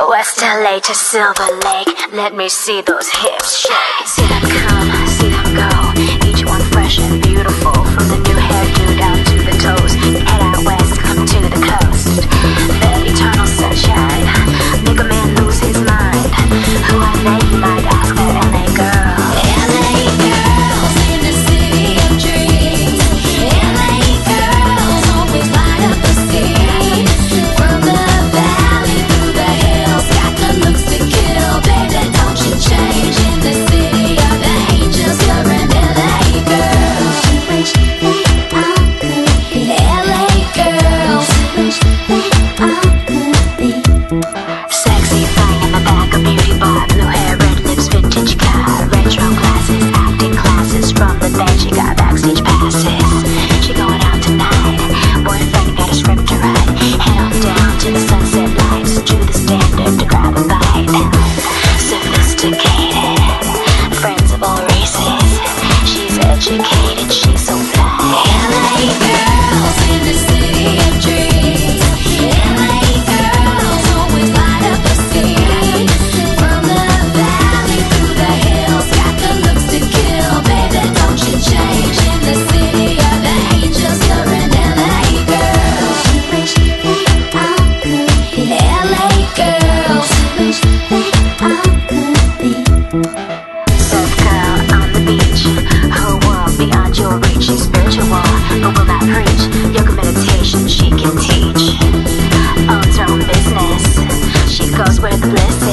West LA to Silver Lake, let me see those hips shake. See them come, see them go, each one fresh and beautiful. From the new hairdo down to the toes, head out west, come to the coast. The eternal sunshine, make a man lose his mind. Who are they, you might ask, that LA girl. LA girls in the city of dreams. LA girls always light up the scene. From the valley through the hills, got the looks to kill. Baby, don't you change. In the city of angels, you're an LA girl. She wish that I could be LA girls. Wish that I could be sexy thing in the back of beauty bar, blue hair, red lips, vintage car, retro glasses, acting classes. From the bed she got backstage passes. She going out tonight, boyfriend got a script to write. Head on down to the sunset lights, to the standard to grab a bite. Sophisticated, friends of all races. She's educated, she's so fly. LA girls in the city of dreams. LA girls always light up the scene. From the valley through the hills, got the looks to kill. Baby, don't you change. In the city of angels, you're an LA girl. She wish that I could be LA girls. Wish that I could be surf girl on the beach. Her world beyond your reach. She's spiritual, but will not preach. Yoga meditation she can teach. Owns her own business. She goes where the bliss